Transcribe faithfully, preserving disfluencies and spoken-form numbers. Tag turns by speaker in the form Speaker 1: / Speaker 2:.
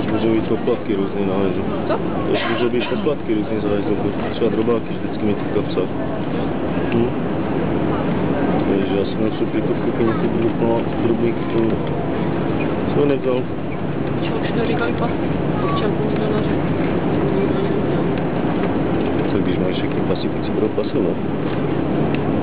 Speaker 1: Też może być poplatki różnie należą.
Speaker 2: Co?
Speaker 1: Też może być poplatki różnie zależą, bo trzeba drobaki vždycky mít v kapsách. Hm. Takže já jsem na šuplíkovku peníze budu plnovat drobníky, co ho nevzal.
Speaker 2: Čo, už to říkali pas? Občanku nikdo neřekl. Nikdo neměl.
Speaker 1: Tak když máš všechny pasy, tak si budou pasovat.